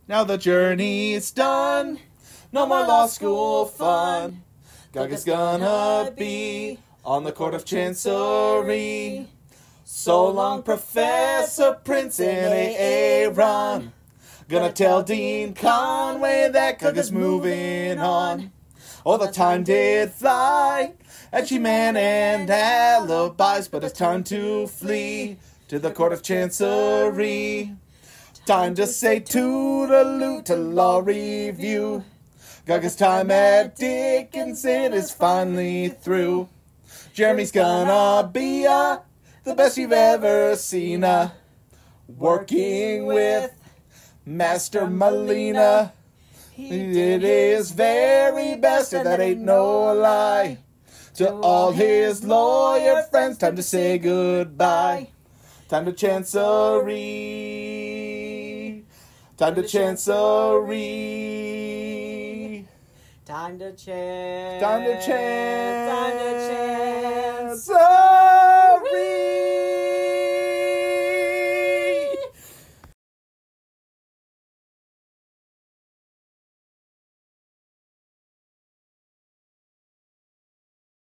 Now the journey's done. No more law school fun. Gaga's gonna be on the Court of Chancery. So long, Professor Prince and Aaron. Gonna tell Dean Conway that Gaga's moving on. Oh, the time did fly, and G-Man and alibis, but it's time to flee to the Court of Chancery. Time to say toodaloo to Law Review. Gaga's time at Dickinson is finally through. Jeremy's gonna be the best you've ever seen. Working with Master Molina. He did his very best, and that ain't no lie. To all his lawyer friends, time to say goodbye. Time to Chancery. Time to Chancery. Time to chance. Time to chance. Time to chance.